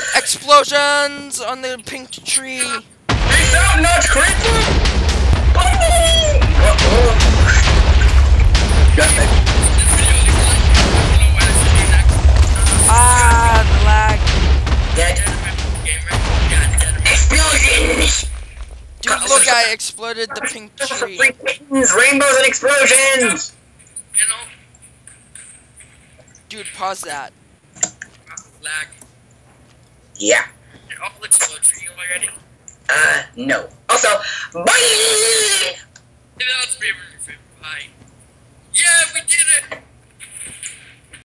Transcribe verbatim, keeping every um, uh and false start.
Explosions on the pink tree. Peace out, Notch Creeper! Oh! Uh-oh. Ah, the lag. Dead. Explosions! Dude, look, I exploded the pink tree. Rainbows and explosions! You know? Dude, pause that. Lag. Yeah. I'll explode for you already. Uh, no. Also, bye! Bye. Yeah, we did it!